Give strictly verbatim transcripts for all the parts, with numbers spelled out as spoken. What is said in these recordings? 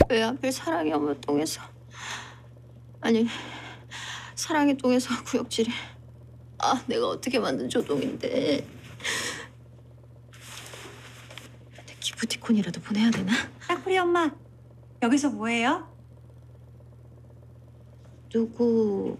왜 하필 사랑의 엄마똥에서 아니 사랑의 똥에서 구역질이. 아 내가 어떻게 만든 조동인데. 기프티콘이라도 보내야 되나? 딱풀이 엄마, 여기서 뭐해요? 누구?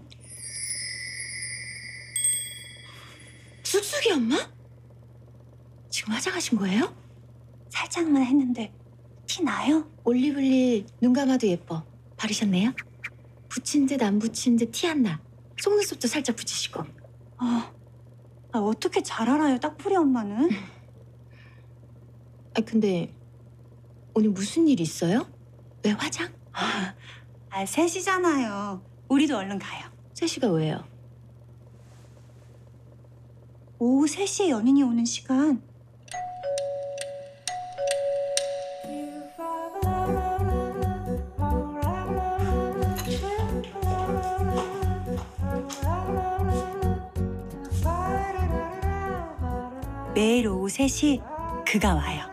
쑥쑥이 엄마? 지금 화장하신 거예요? 살짝만 했는데 티 나요? 올리블리 눈 감아도 예뻐. 바르셨네요? 붙인 듯 안 붙인 듯 티 안 나. 속눈썹도 살짝 붙이시고. 아, 아 어떻게 잘 알아요, 딱풀이 엄마는? 아 근데 오늘 무슨 일 있어요? 왜 화장? 아, 아 셋이잖아요. 우리도 얼른 가요. 셋이가 왜요? 오후 세 시에 연인이 오는 시간. 매일 오후 세 시 그가 와요.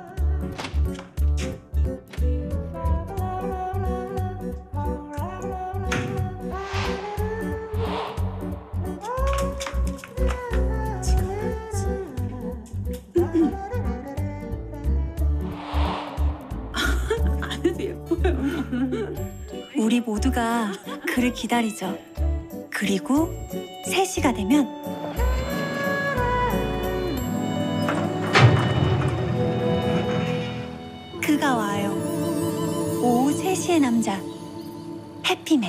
안 해도 예뻐요. 우리 모두가 그를 기다리죠. 그리고 세 시가 되면 그가 와요. 오후 세 시의 남자, 해피맨.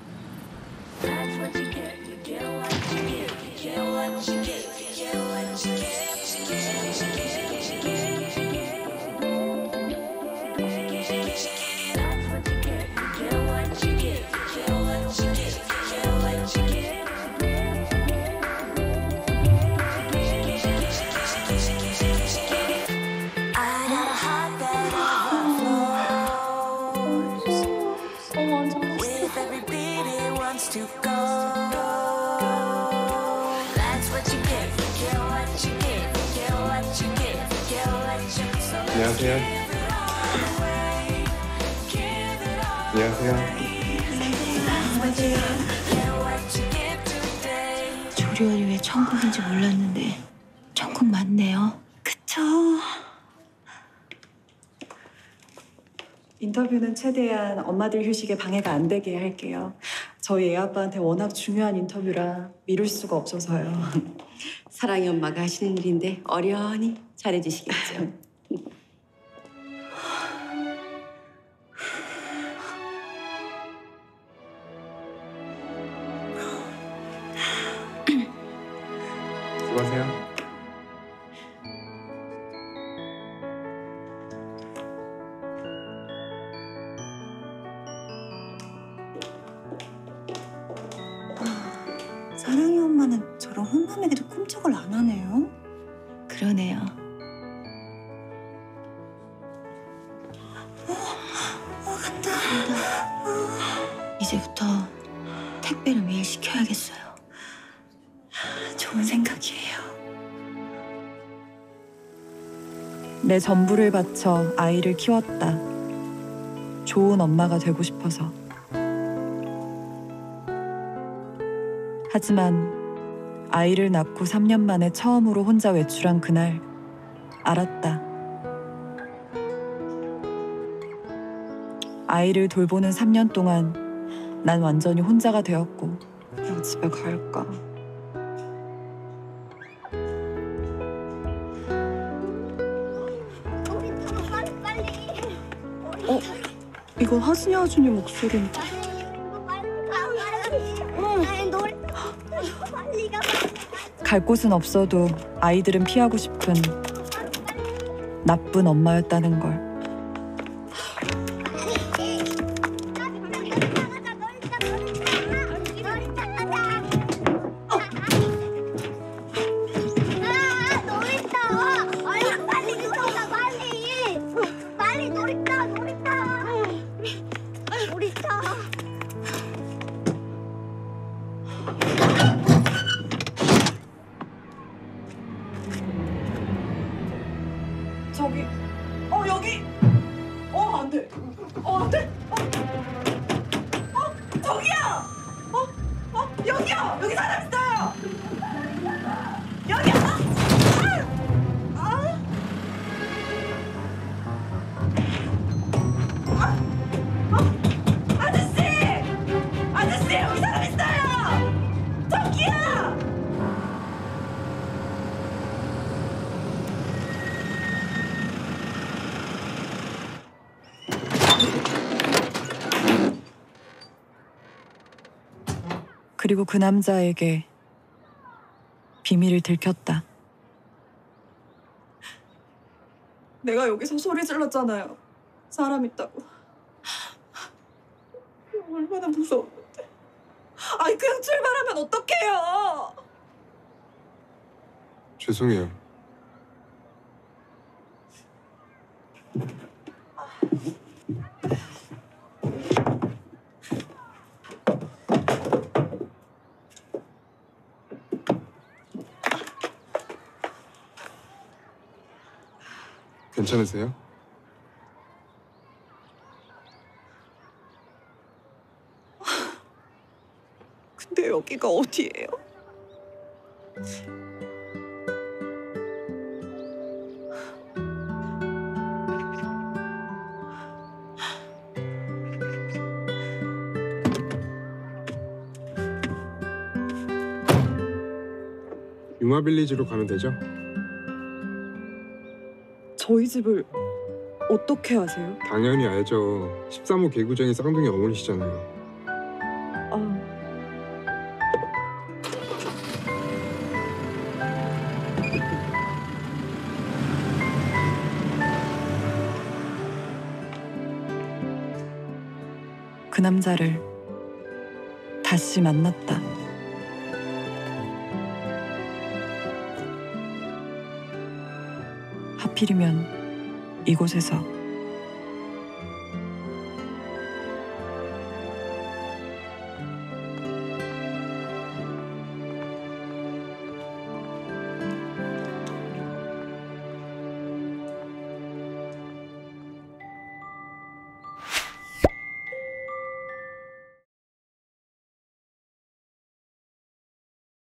안녕하세요. 안녕하세요. 조리원이 왜 천국인지 몰랐는데 천국 맞네요. 그쵸. 인터뷰는 최대한 엄마들 휴식에 방해가 안 되게 할게요. 저희 애 아빠한테 워낙 중요한 인터뷰라 미룰 수가 없어서요. 사랑이 엄마가 하시는 일인데 어련히 잘해주시겠죠. 수고하세요. 사랑이 엄마는 저런 혼남에게도 꼼짝을 안 하네요. 그러네요. 어, 간다. 간다. 이제부터 택배를 매일 시켜야겠어요. 좋은 생각이에요. 내 전부를 바쳐 아이를 키웠다. 좋은 엄마가 되고 싶어서. 하지만 아이를 낳고 삼 년 만에 처음으로 혼자 외출한 그날 알았다. 아이를 돌보는 삼 년 동안 난 완전히 혼자가 되었고 그냥 집에 갈까? 어? 이거 하순이 아준이 목소리인데. 갈 곳은 없어도 아이들은 피하고 싶은 나쁜 엄마였다는 걸. 저기, 어 여기, 어 안 돼, 어 어, 안 돼! 어, 어, 저기요! 어, 어, 여기요! 여기 사람 있어요! 여기요! 아! 아! 아! 아! 아저씨! 아저씨, 여기 사람 있어요! 저기요! 그리고 그 남자에게 비밀을 들켰다. 내가 여기서 소리 질렀잖아요. 사람 있다고. 얼마나 무서웠는데. 아니 그냥 출발하면 어떡해요. 죄송해요. 괜찮으세요? 근데 여기가 어디예요? 융화빌리지로 가면 되죠? 저희 집을 어떻게 아세요? 당연히 알죠. 십삼 호 개구쟁이 쌍둥이 어머니시잖아요. 아, 그 남자를 다시 만났다. 하필이면 이곳에서